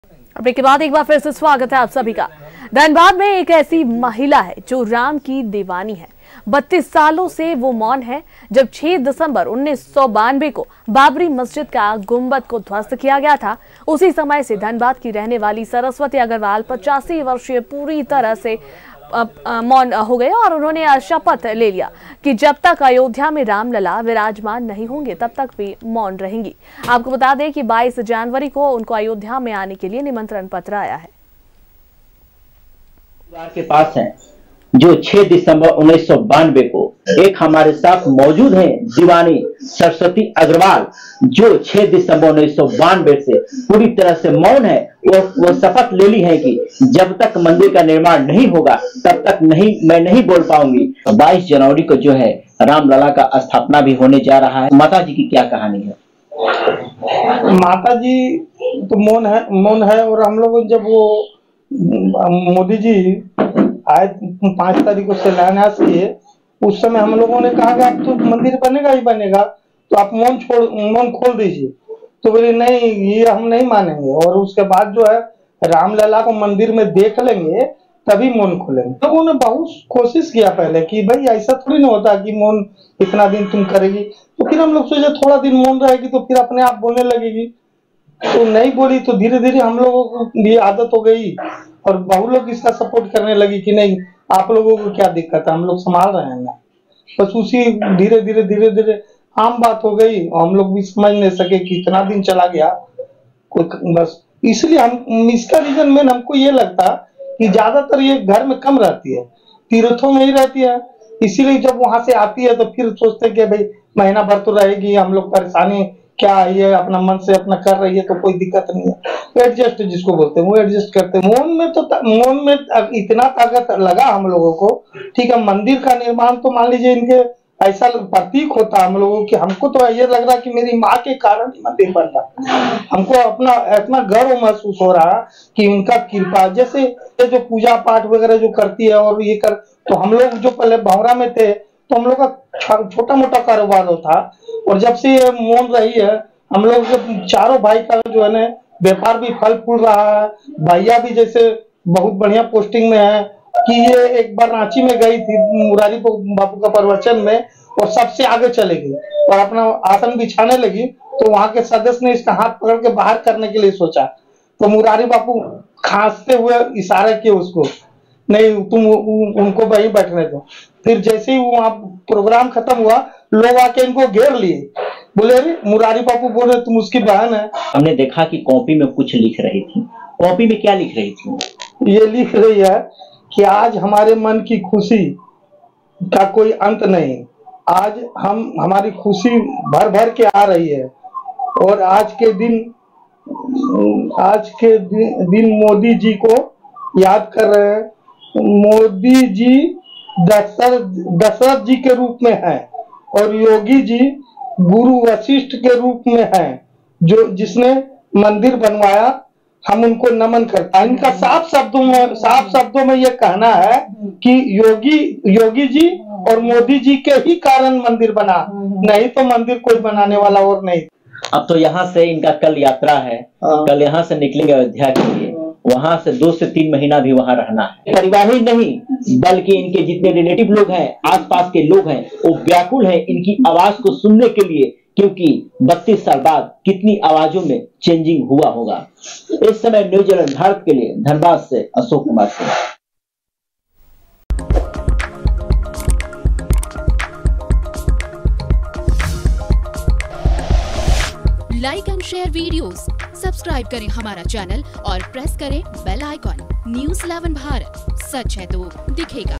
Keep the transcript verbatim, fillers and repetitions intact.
Break के बाद एक बार फिर से स्वागत है आप सभी का। धनबाद में एक ऐसी महिला है जो राम की दीवानी है। बत्तीस सालों से वो मौन है। जब छह दिसंबर उन्नीस सौ बानवे को बाबरी मस्जिद का गुंबद को ध्वस्त किया गया था, उसी समय से धनबाद की रहने वाली सरस्वती अग्रवाल पचासी वर्षीय पूरी तरह से मौन हो गए और उन्होंने शपथ ले लिया कि जब तक अयोध्या में रामलला विराजमान नहीं होंगे तब तक भी मौन रहेंगी। आपको बता दें कि बाईस जनवरी को उनको अयोध्या में आने के लिए निमंत्रण पत्र आया है। के पास है जो छह दिसंबर उन्नीस सौ बानवे को एक हमारे साथ मौजूद हैं दीवानी सरस्वती अग्रवाल, जो छह दिसंबर उन्नीस सौ बानवे से पूरी तरह से मौन है। वो वो शपथ ले ली है कि जब तक मंदिर का निर्माण नहीं होगा तब तक नहीं मैं नहीं बोल पाऊंगी। बाईस जनवरी को जो है रामलला का स्थापना भी होने जा रहा है। माता जी की क्या कहानी है? माता जी तो मौन है मौन है और हम लोग जब वो मोदी जी आए पांच तारीख को शिलान्यास किए, उस समय हम लोगों ने कहा कि अब तो मंदिर बनेगा ही बनेगा, तो आप मौन छोड़ मौन खोल दीजिए। तो बोले नहीं, ये हम नहीं मानेंगे और उसके बाद जो है रामलला को मंदिर में देख लेंगे तभी मौन खोलेंगे। लोगों ने बहुत कोशिश किया पहले कि भाई ऐसा थोड़ी ना होता कि मौन इतना दिन तुम करेगी। तो फिर हम लोग सोचे थोड़ा दिन मौन रहेगी तो फिर अपने आप बोलने लगेगी, तो नहीं बोली। तो धीरे धीरे हम लोगों को ये आदत हो गई और बहुत लोग इसका सपोर्ट करने लगी कि नहीं, आप लोगों को क्या दिक्कत है, हम लोग संभाल रहे हैं ना। बस उसी धीरे धीरे धीरे धीरे आम बात हो गई। हम लोग भी समझ नहीं सके कि इतना दिन चला गया कोई। बस इसलिए हम इसका रीजन में हमको ये लगता कि ज्यादातर ये घर में कम रहती है, तीर्थों में ही रहती है। इसीलिए जब वहां से आती है तो फिर सोचते कि भाई महीना भर तो रहेगी, हम लोग परेशानी क्या है, ये अपना मन से अपना कर रही है तो कोई दिक्कत नहीं है। एडजस्ट जिसको बोलते हैं वो एडजस्ट करते हैं। मौन में तो मौन में इतना ताकत लगा हम लोगों को। ठीक है, मंदिर का निर्माण तो मान लीजिए इनके ऐसा प्रतीक होता हम लोगों की। हमको तो ये लग रहा कि मेरी माँ के कारण मंदिर बन रहा। हमको अपना इतना गर्व महसूस हो रहा कि उनका कृपा। जैसे जो पूजा पाठ वगैरह जो करती है और ये कर, तो हम लोग जो पहले भौरा में थे तो हम लोग का छोटा मोटा कारोबार होता, और जब से ये मौन रही है हम लोग चारों भाई का जो है ना व्यापार भी फल फूल रहा है। भैया भी जैसे बहुत बढ़िया पोस्टिंग में है कि ये एक बार रांची में गई थी मुरारी बापू का प्रवचन में और सबसे आगे चले गई और अपना आसन बिछाने लगी। तो वहां के सदस्य ने इसका हाथ पकड़ के बाहर करने के लिए सोचा, तो मुरारी बापू खांसते हुए इशारा किए उसको, नहीं तुम उनको वहीं बैठने दो। फिर जैसे ही वहां प्रोग्राम खत्म हुआ, लोग आके इनको घेर लिए, बोले अरे मुरारी बापू बोल रहे तुम उसकी बहन है। हमने देखा कि कॉपी में कुछ लिख रही थी। कॉपी में क्या लिख रही थी? ये लिख रही है कि आज हमारे मन की खुशी का कोई अंत नहीं। आज हम हमारी खुशी भर भर के आ रही है और आज के दिन आज के दिन, दिन मोदी जी को याद कर रहे हैं। मोदी जी दशरथ दशरथ जी के रूप में है और योगी जी गुरु वशिष्ठ के रूप में है, जो जिसने मंदिर बनवाया। हम उनको नमन करते हैं। इनका साफ शब्दों में साफ शब्दों में ये कहना है कि योगी योगी जी और मोदी जी के ही कारण मंदिर बना, नहीं तो मंदिर कोई बनाने वाला और नहीं। अब तो यहाँ से इनका कल यात्रा है, कल यहाँ से निकलेंगे अयोध्या के लिए। वहां से दो से तीन महीना भी वहां रहना है। परिवार ही नहीं बल्कि इनके जितने रिलेटिव लोग हैं, आसपास के लोग हैं, वो व्याकुल हैं इनकी आवाज को सुनने के लिए, क्योंकि बत्तीस साल बाद कितनी आवाजों में चेंजिंग हुआ होगा। इस समय न्यूजीलैंड भारत के लिए धनबाद से Ashok Kumar Singh. Like and share videos, subscribe करें हमारा चैनल और प्रेस करें bell icon. News eleven Bharat, सच है तो दिखेगा।